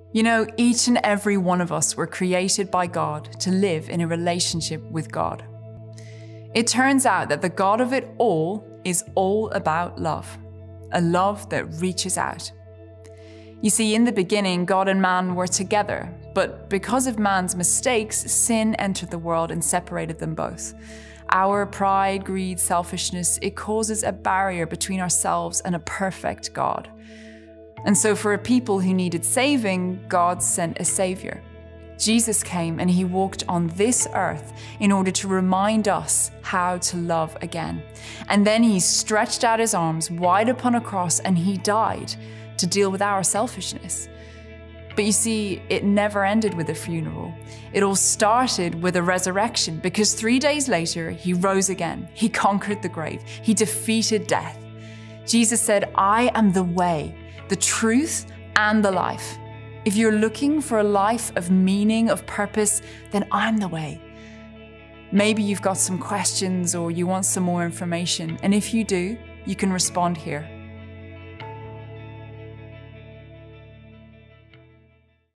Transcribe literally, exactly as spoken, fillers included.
You know, each and every one of us were created by God to live in a relationship with God. It turns out that the God of it all is all about love, a love that reaches out. You see, in the beginning, God and man were together, but because of man's mistakes, sin entered the world and separated them both. Our pride, greed, selfishness, it causes a barrier between ourselves and a perfect God. And so for a people who needed saving, God sent a savior. Jesus came and he walked on this earth in order to remind us how to love again. And then he stretched out his arms wide upon a cross and he died to deal with our selfishness. But you see, it never ended with a funeral. It all started with a resurrection, because three days later, he rose again. He conquered the grave. He defeated death. Jesus said, "I am the way, the truth, and the life. If you're looking for a life of meaning, of purpose, then I'm the way." Maybe you've got some questions or you want some more information. And if you do, you can respond here.